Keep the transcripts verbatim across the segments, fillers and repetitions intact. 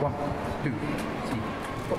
One, two, three, four.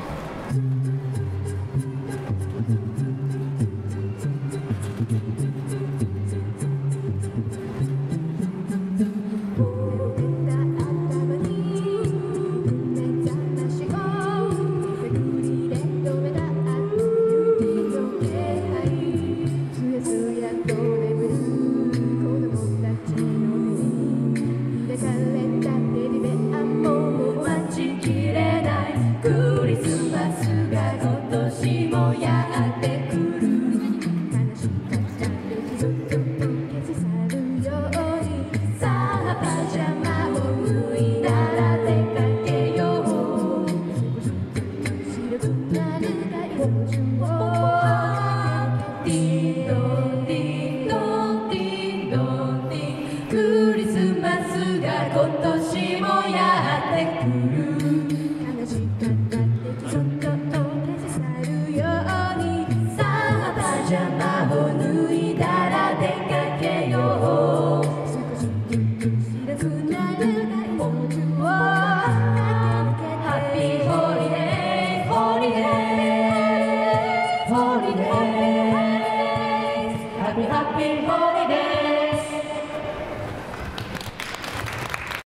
クリスマスが今年もやってくる悲しかったってそっと消し去るようにさあパジャマを脱いだら出かけよう少しずつ白くなるが命をハッピーホリデーホリデーホリデーハッピーハッピーホリデー